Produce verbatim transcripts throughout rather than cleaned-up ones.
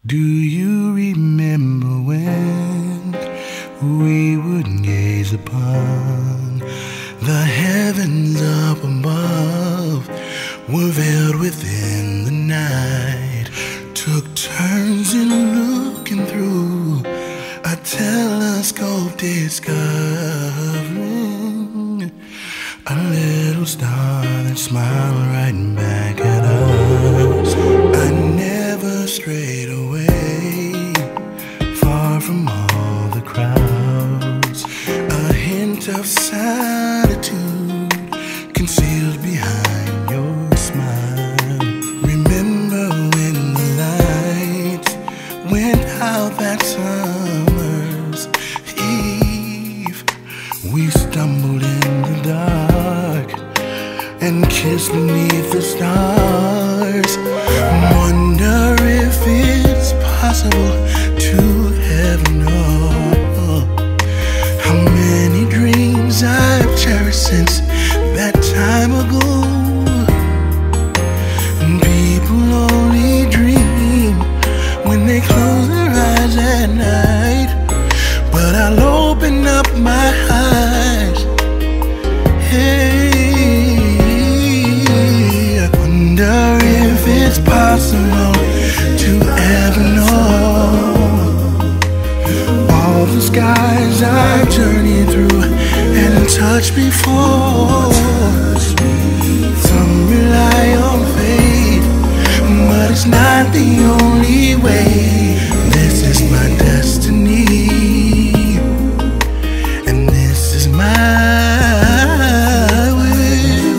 Do you remember when we would gaze upon the heavens up above, were veiled within the night, took turns in looking through a telescope, discovering a little star that smiled right back at us. I never strayed away, far from all the crowds, a hint of solitude concealed behind your smile. Remember when the lights went out that summer's eve, we stumbled in the dark and kissed beneath the stars. Wonder if it's possible to ever know how many dreams I've cherished since that time ago. And people only dream when they close their eyes at night, but I'll open up my eyes. Hey, I wonder if it's possible to ever know all the skies I've journeyed through and touched before. Some rely on fate, but it's not the only way. This is my destiny, and this is my will.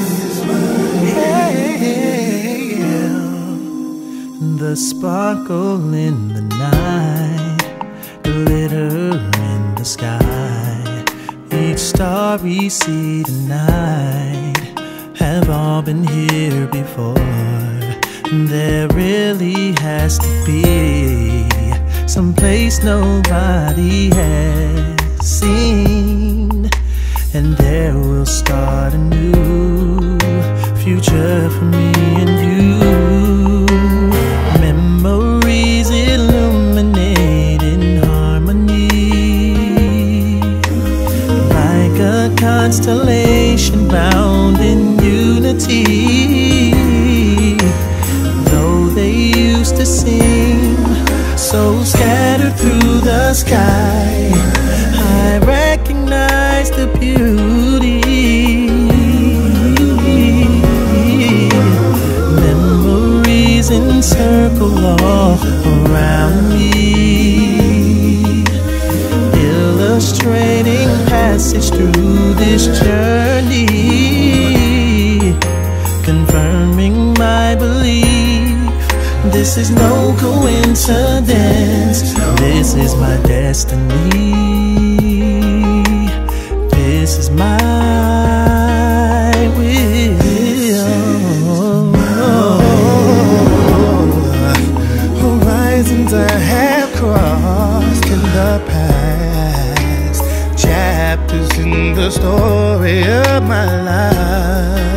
Yeah. The sparkle in the night, glitter in the sky, each star we see tonight have all been here before. There really has to be some place nobody has seen, and there will start a new future for me and you. Memories illuminate in harmony, like a constellation bound in unity. Though they used to seem so scattered through the sky, I recognize the beauty. Memories encircle all around me, illustrating passage through this journey, confirming my belief. This is no coincidence, this is my destiny, this is my will. Horizons I have crossed in the past, chapters in the story of my life.